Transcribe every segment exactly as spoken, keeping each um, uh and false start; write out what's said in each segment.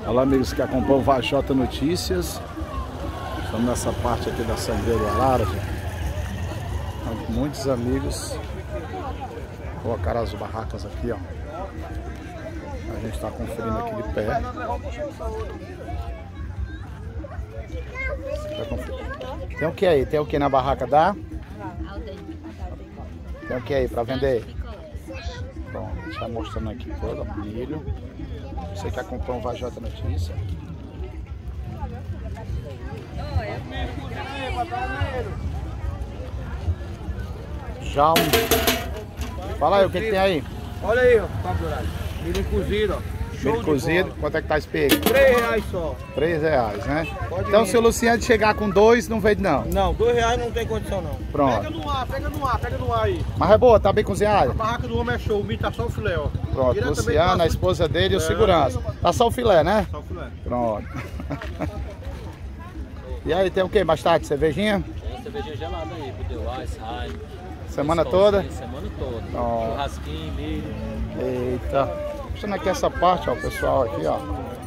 Olá, amigos que acompanham o Vajota Notícias. Estamos nessa parte aqui da Sangria do Araras. Muitos amigos colocaram as barracas aqui, ó. A gente está conferindo aqui de pé. Tem o que aí? Tem o que na barraca da? Tem o que aí para vender? Bom, a gente está mostrando aqui todo o milho. Você que acompanha o Vajota Notícia. Já um... Fala aí, o que, que tem aí? Olha aí, ó, milho cozido, ó. Milho cozido, quanto é que tá esse peixe? Três reais só. Três reais, né? Pode então, vir. se o Luciano chegar com dois, não vende não? Não, dois reais não tem condição não. Pronto. Pega no ar, pega no ar, pega no ar aí. Mas é boa, tá bem cozinhada? A barraca do homem é show, o milho tá só o filé, ó. Pronto, Direto Luciano, a esposa dele e o É. segurança. Tá só o filé, né? Só o filé. Pronto. E aí, tem o que mais tarde? Cervejinha? Tem cervejinha gelada aí, Budweiser, Heim. Semana toda? Semana toda. Ó. Churrasquinho, milho. Eita. Mostrando aqui essa parte, ó, o pessoal aqui, ó.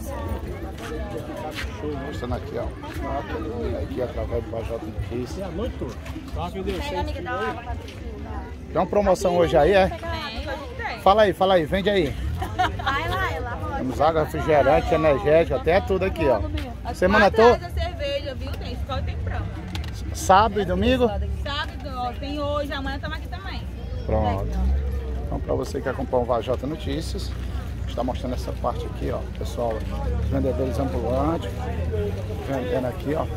Mostrando aqui, ó. Aqui através do Vajota Notícias. Muito. Só que deu Tem uma promoção hoje aí, é? Fala aí, fala aí, vende aí. Vai lá, é lá. Temos água, refrigerante, energético, até tudo aqui, ó. Semana toda. toda? cerveja, viu? Tem escola e tem prova. Sábado e domingo? Sábado, ó, tem hoje, amanhã estamos aqui também. Pronto. Então, para você que acompanha o Vajota Notícias, está mostrando essa parte aqui, ó, pessoal, os vendedores ambulantes, vendendo aqui, ó.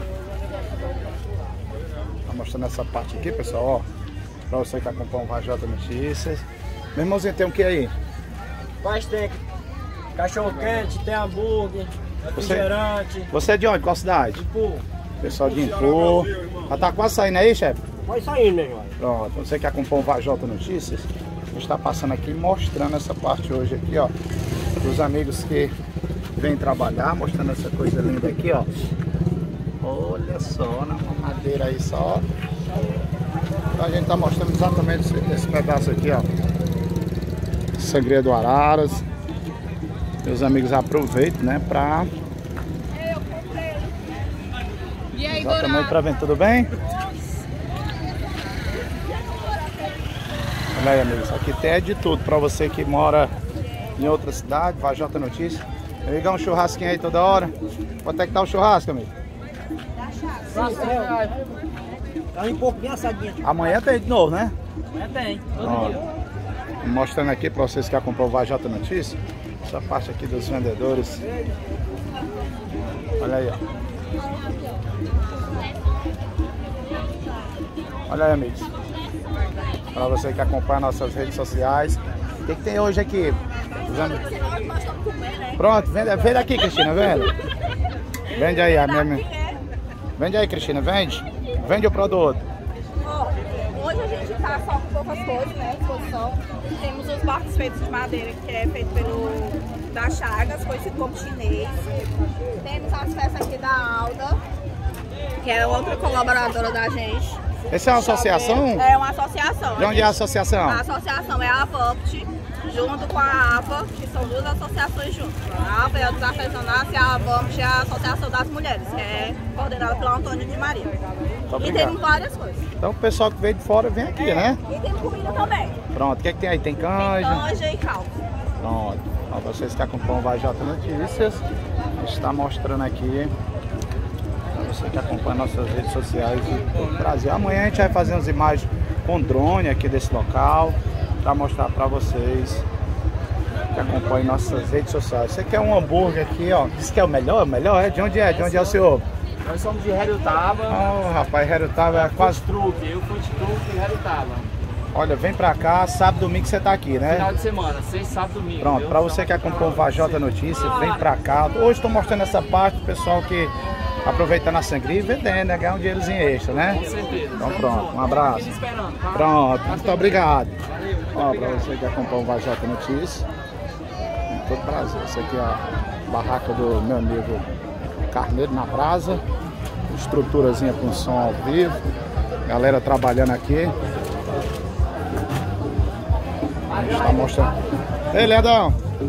Está mostrando essa parte aqui, pessoal, ó, para você que acompanha o Vajota Notícias. Meu irmãozinho, tem o que aí? Mas tem cachorro quente, tem hambúrguer, refrigerante. Você é de onde? Qual cidade? Pô, Pessoal de Impu. Já tá quase saindo aí, chefe? vai saindo, meu irmão. Pronto, você que acompanha o Vajota Notícias, a gente está passando aqui mostrando essa parte hoje aqui, ó, dos amigos que vêm trabalhar, mostrando essa coisa linda aqui, ó. Olha só, na madeira aí só. Então a gente tá mostrando exatamente esse, esse pedaço aqui, ó. Sangria do Araras. Meus amigos aproveitam, né, pra... E aí, Exatamente pra vender, tudo bem? Olha aí, amigos, aqui tem de tudo para você que mora em outra cidade. Vajota Notícias. Ligar um churrasquinho aí toda hora. Quanto é que tá o churrasco, amigo? Tá um pouco bem assadinha. Amanhã tem de novo, né? Amanhã tem, todo Ó, dia. mostrando aqui para vocês que acompanham o Vajota Notícias, essa parte aqui dos vendedores. Olha aí, ó. Olha aí, amigos. Para você que acompanha nossas redes sociais. O que, que tem hoje aqui? Pronto, vende, vende aqui, Cristina, vende. Vende aí, a minha. Vende aí, Cristina, vende. Vende o produto. Ó, hoje a gente tá só com poucas coisas, né? Exposição. Temos os barcos feitos de madeira, que é feito pelo da Chagas, conhecido como chinês. Temos as peças aqui da Alda, que é outra colaboradora da gente. Essa é uma associação? É uma associação. De onde é a associação? A associação é a AVAMPT, junto com a AVA, que são duas associações juntas. A AVA é a dos artesanatos e a AVAMPT é a Associação das Mulheres, que é coordenada pelo Antônio de Maria. Muito E obrigado. tem várias coisas. Então o pessoal que veio de fora vem aqui, né? E tem comida também. Pronto, o que, é que tem aí? Tem Tem canja? canja e caldo. Pronto. Para vocês que acompanham o Vajota Notícias, a gente está mostrando aqui. Para você que acompanha nossas redes sociais do Brasil. Amanhã a gente vai fazer umas imagens com drone aqui desse local, para mostrar para vocês que acompanham nossas redes sociais. Você quer um hambúrguer aqui, ó? Diz que é o melhor? O melhor é? De onde é? De onde é o senhor? Nós somos de Herutaba. Oh, rapaz, Herutaba é quase... Truque, eu fui de truque em Herutaba. Olha, vem pra cá, sábado, domingo você tá aqui, né? Final de semana, sexta, sábado, domingo. Pronto, viu? pra você que acompanha o Vajota Notícias, vem pra cá. Hoje estou mostrando essa parte do pessoal que aproveitando a sangria e vendendo, né? Ganhar um dinheirozinho extra, né? Com certeza. Então pronto, um abraço. Fiquem esperando, tá? Pronto, muito obrigado. Ó, pra você que acompanha o Vajota Notícias, em todo o Brasil. Essa aqui é a barraca do meu amigo Carneiro na Brasa. Estruturazinha com som ao vivo. Galera trabalhando aqui. A gente tá mostrando. Ei, Leandão.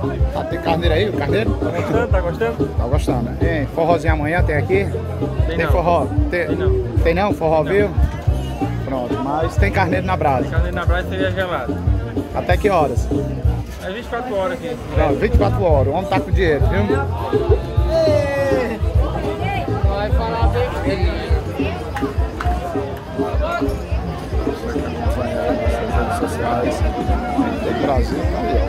Ah, tem carneiro aí, o carneiro? Tá gostando? Tá gostando? Tá gostando. Tem forrozinho amanhã, tem aqui? Tem, Tem não. forró? Tem, Tem não. Tem não? Forró, viu? Pronto, mas tem carneiro na brasa. Carneiro na brasa seria gelado. Até que horas? É vinte e quatro horas aqui. Não, vinte e quatro horas. O homem tá com dinheiro, viu? Vai falar bem feio. Nas redes sociais do Brasil, tá aí,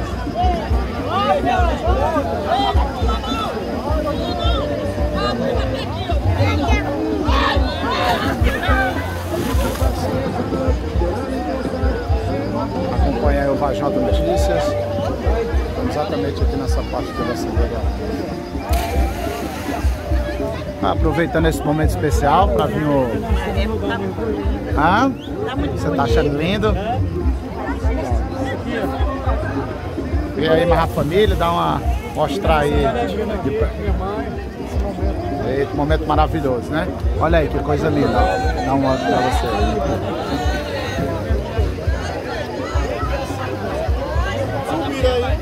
ó. Acompanha aí o Vajota Notícias. Estamos exatamente aqui nessa parte da cidade. Aproveitando esse momento especial para vir o... Ah? Você tá achando lindo? Vem aí mais a família, dá uma... mostrar aí. Esse momento maravilhoso, né? Olha aí que coisa linda. Dá um olho pra você. Subir aí.